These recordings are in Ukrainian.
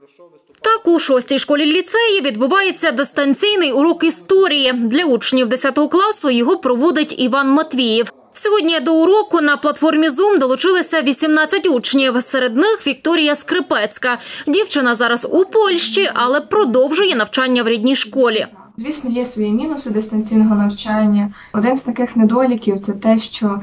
Так, у 6-й школі ліцеї відбувається дистанційний урок історії. Для учнів 10 класу його проводить Іван Матвіїв. Сьогодні до уроку на платформі Zoom долучилися 18 учнів. Серед них Вікторія Скрипецька. Дівчина зараз у Польщі, але продовжує навчання в рідній школі. Звісно, є свої мінуси дистанційного навчання. Один з таких недоліків – це те, що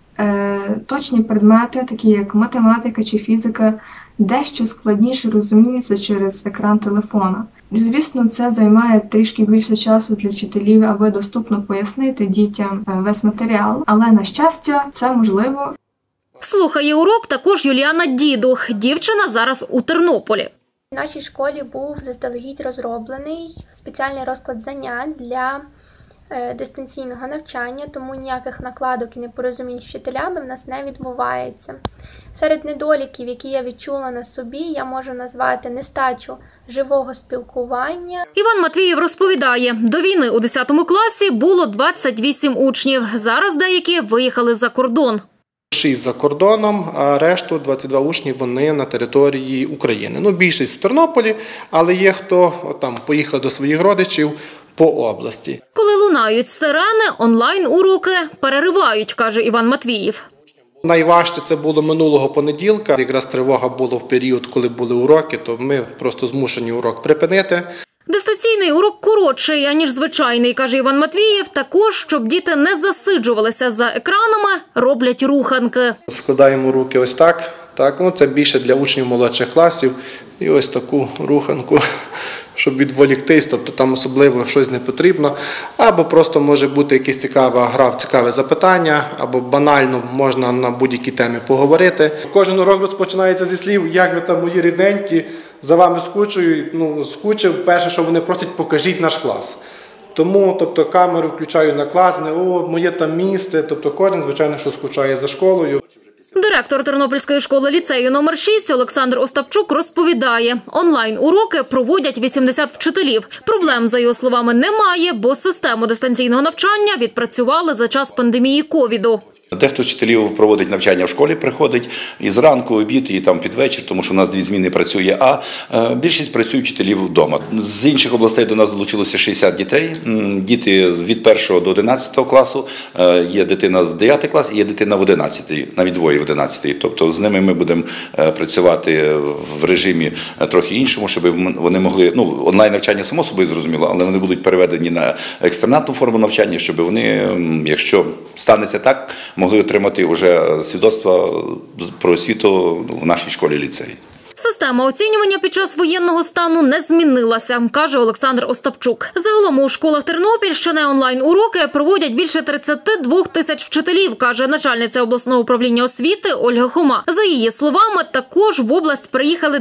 точні предмети, такі як математика чи фізика, дещо складніше розуміються через екран телефона. Звісно, це займає трішки більше часу для вчителів, аби доступно пояснити дітям весь матеріал. Але, на щастя, це можливо. Слухає урок також Юліана Дідух. Дівчина зараз у Тернополі. В нашій школі був заздалегідь розроблений спеціальний розклад занять для дистанційного навчання, тому ніяких накладок і непорозумінь з вчителями в нас не відбувається. Серед недоліків, які я відчула на собі, я можу назвати нестачу живого спілкування. Іван Матвіїв розповідає, до війни у 10 класі було 28 учнів. Зараз деякі виїхали за кордон. 6 за кордоном, а решту 22 учні вони на території України. Більшість в Тернополі, але є хто там поїхав до своїх родичів по області. Коли лунають сирени, онлайн-уроки переривають, каже Іван Матвіїв. Найважче це було минулого понеділка. Якраз тривога була в період, коли були уроки, то ми просто змушені урок припинити. Дистанційний урок коротший, аніж звичайний, каже Іван Матвіїв. Також, щоб діти не засиджувалися за екранами, роблять руханки. Складаємо руки ось так. Це більше для учнів молодших класів. І ось таку руханку, щоб відволіктись, тобто там особливо щось не потрібно. Або просто може бути якась цікава гра, цікаве запитання, або банально можна на будь-які теми поговорити. Кожен урок розпочинається зі слів, як ви там, мої рідненькі, за вами скучую. Скучив, перше, що вони просять, покажіть наш клас. Тому, камеру включаю на клас, моє там місце, кожен, звичайно, що скучає за школою. Директор Тернопільської школи ліцею номер 6 Олександр Остапчук розповідає, онлайн-уроки проводять 80 вчителів. Проблем, за його словами, немає, бо систему дистанційного навчання відпрацювали за час пандемії ковіду. Дехто з вчителів проводить навчання в школі, приходить і зранку, обід, і там під вечір, тому що у нас 2 зміни працює, а більшість працює вчителів вдома. З інших областей до нас долучилося 60 дітей. Діти від 1 до 11 класу, є дитина в 9 клас і є дитина в 11, навіть двоє в 11. Тобто з ними ми будемо працювати в режимі трохи іншому, щоб вони могли, онлайн-навчання само собою зрозуміло, але вони будуть переведені на екстернатну форму навчання, щоб вони, якщо станеться так, могли отримати вже свідоцтво про освіту в нашій школі-ліцеї. Система оцінювання під час воєнного стану не змінилася, каже Олександр Остапчук. Загалом у школах Тернопільщини онлайн-уроки проводять більше 32 тисяч вчителів, каже начальниця обласного управління освіти Ольга Хома. За її словами, також в область приїхали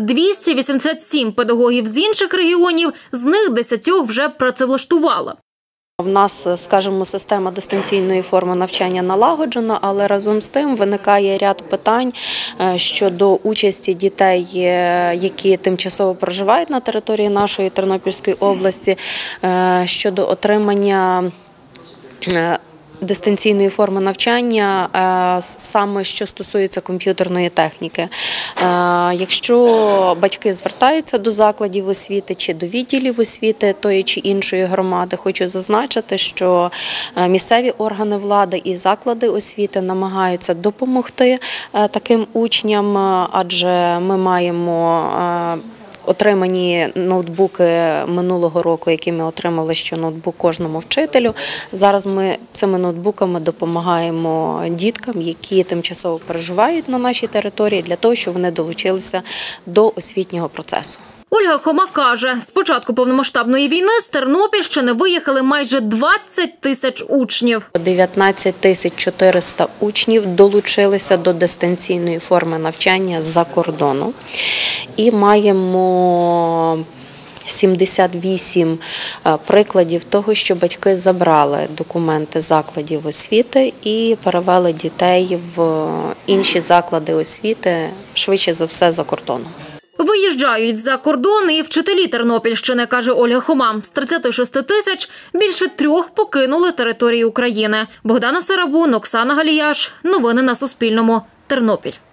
287 педагогів з інших регіонів, з них 10 вже працевлаштували. В нас, скажімо, система дистанційної форми навчання налагоджена, але разом з тим виникає ряд питань щодо участі дітей, які тимчасово проживають на території нашої Тернопільської області, щодо отримання дистанційної форми навчання, саме що стосується комп'ютерної техніки. Якщо батьки звертаються до закладів освіти чи до відділів освіти тої чи іншої громади, хочу зазначити, що місцеві органи влади і заклади освіти намагаються допомогти таким учням, адже ми маємо отримані ноутбуки минулого року, які ми отримали, що ноутбук кожному вчителю. Зараз ми цими ноутбуками допомагаємо діткам, які тимчасово перебувають на нашій території, для того, щоб вони долучилися до освітнього процесу. Ольга Хома каже, з початку повномасштабної війни з Тернопільщини виїхали майже 20 тисяч учнів. 19 тисяч 400 учнів долучилися до дистанційної форми навчання з-за кордону. І маємо 78 прикладів того, що батьки забрали документи закладів освіти і перевели дітей в інші заклади освіти, швидше за все, за кордоном. Виїжджають за кордон і вчителі Тернопільщини, каже Ольга Хома. З 36 тисяч більше 3 покинули територію України. Богдана Сарабун, Оксана Галіяш. Новини на Суспільному. Тернопіль.